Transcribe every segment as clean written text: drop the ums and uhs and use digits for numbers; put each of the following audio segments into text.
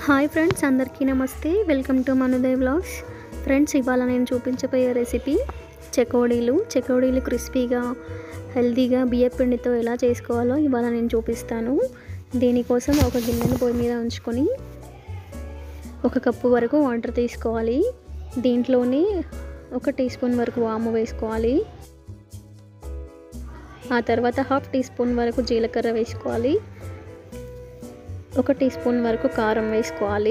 Hi friends, అందరికీ నమస్తే. Welcome to Manudev vlogs. Friends, ఇవాళ నేను చూపించబోయే రెసిపీ చెకోడీలు క్రిస్పీగా హెల్తీగా బియ్యం పిండితో ఎలా చేసుకోవాలో ఇవాళ నేను చూపిస్తాను. దీనికోసం ఒక గిన్నెను పొయ్యి మీద ఉంచుకొని 1 కప్పు వరకు వాటర్ తీసుకోవాలి. దీంట్లోనే 1 టీ స్పూన్ వరకు వాము వేసుకోవాలి. ఆ తర్వాత 1/2 టీ స్పూన్ వరకు జీలకర్ర వేసుకోవాలి. 1 టీ స్పూన్ వరకు కారం వేసుకోవాలి.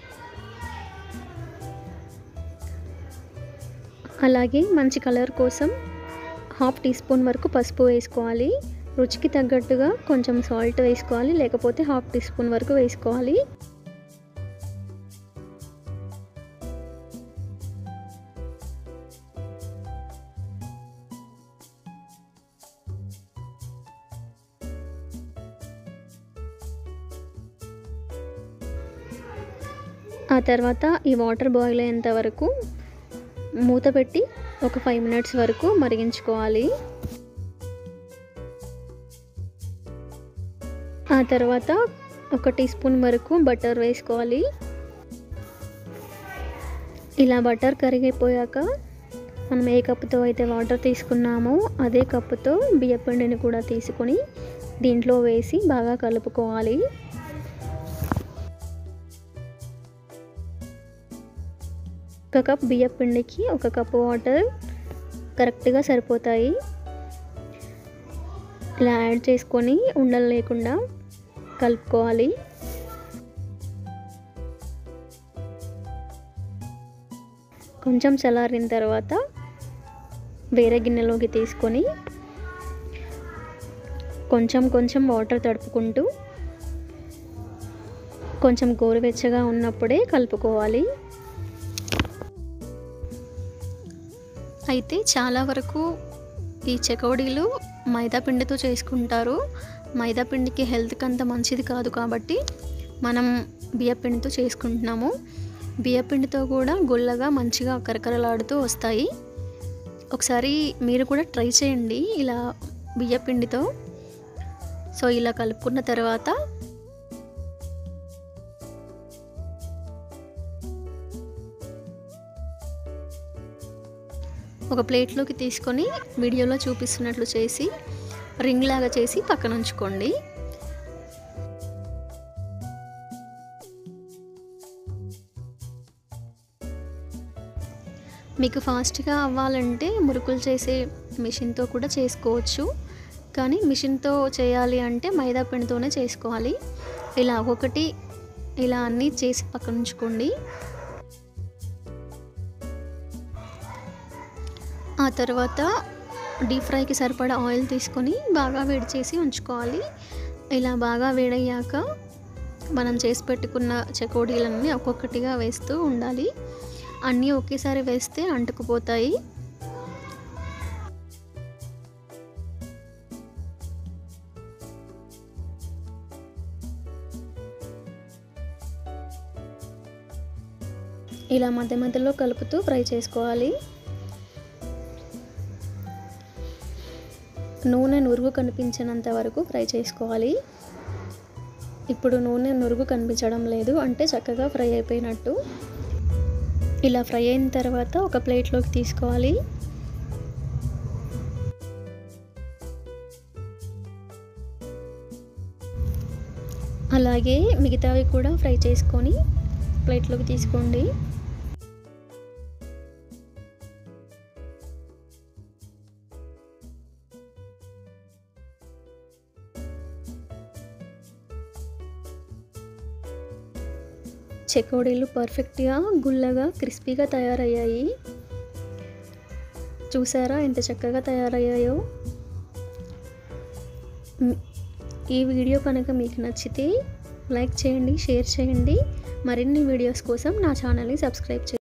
అలాగే మంచి కలర్ కోసం 1/2 టీ స్పూన్ వరకు పసుపు వేసుకోవాలి. రుచికి తగ్గట్టుగా కొంచెం సాల్ట్ వేసుకోవాలి, లేకపోతే 1/2 టీ స్పూన్ వరకు వేసుకోవాలి. ఆ తర్వాత ఈ వాటర్ బాయిల్ అయ్యేంత వరకు మూత పెట్టి ఒక 5 మినిట్స్ వరకు మరిగించుకోవాలి. ఆ తర్వాత 1 టీ స్పూన్ వరకు బటర్ వేసుకోవాలి. ఇలా బటర్ కరిగిపోయాక మనం ఏ కప్పుతో అయితే వాటర్ తీసుకున్నామో అదే కప్పుతో బియ్యం పిండిని కూడా తీసుకొని దీంట్లో వేసి బాగా కలుపుకోవాలి. ఒక కప్ బియ్యం పిండికి 1 కప్పు వాటర్ కరెక్ట్గా సరిపోతాయి. ఇలా యాడ్ చేసుకొని ఉండలు లేకుండా కలుపుకోవాలి. కొంచెం చల్లారిన తర్వాత వేరే గిన్నెలోకి తీసుకొని కొంచెం వాటర్ తడుపుకుంటూ కొంచెం గోరువెచ్చగా ఉన్నప్పుడే కలుపుకోవాలి. అయితే చాలా వరకు ఈ చెకోడీలు మైదా పిండితో చేసుకుంటారు. మైదా పిండికి హెల్త్కి అంత మంచిది కాదు కాబట్టి మనం బియ్యం పిండితో చేసుకుంటున్నాము. బియ్యం పిండితో కూడా గుల్లగా మంచిగా కరకరలాడుతూ వస్తాయి. ఒకసారి మీరు కూడా ట్రై చేయండి ఇలా బియ్యం పిండితో. సో ఇలా కలుపుకున్న తర్వాత ఒక ప్లేట్లోకి తీసుకొని వీడియోలో చూపిస్తున్నట్లు చేసి రింగ్ లాగా చేసి పక్కన ఉంచుకోండి. మీకు ఫాస్ట్గా అవ్వాలంటే మురుకులు చేసే మిషన్తో కూడా చేసుకోవచ్చు, కానీ మిషన్తో చేయాలి అంటే మైదా పిండితోనే చేసుకోవాలి. ఇలా ఒక్కొక్కటి ఇలా అన్నీ చేసి పక్కన ఉంచుకోండి. ఆ తర్వాత డీప్ ఫ్రైకి సరిపడా ఆయిల్ తీసుకొని బాగా వేడి చేసి ఉంచుకోవాలి. ఇలా బాగా వేడయ్యాక మనం చేసి పెట్టుకున్న చెకోడీలన్నీ ఒక్కొక్కటిగా వేస్తూ ఉండాలి. అన్నీ ఒకేసారి వేస్తే అంటుకుపోతాయి. ఇలా మధ్య మధ్యలో కలుపుతూ ఫ్రై చేసుకోవాలి. నూనె నురుగు కనిపించినంత వరకు ఫ్రై చేసుకోవాలి. ఇప్పుడు నూనె నురుగు కనిపించడం లేదు అంటే చక్కగా ఫ్రై అయిపోయినట్టు. ఇలా ఫ్రై అయిన తర్వాత ఒక ప్లేట్లోకి తీసుకోవాలి. అలాగే మిగతావి కూడా ఫ్రై చేసుకొని ప్లేట్లోకి తీసుకోండి. చెకోడీలు పర్ఫెక్ట్గా గుల్లగా క్రిస్పీగా తయారయ్యాయి. చూసారా ఎంత చక్కగా తయారయ్యాయో. ఈ వీడియో కనుక మీకు నచ్చితే లైక్ చేయండి, షేర్ చేయండి. మరిన్ని వీడియోస్ కోసం నా ఛానల్ని సబ్స్క్రైబ్ చేయండి.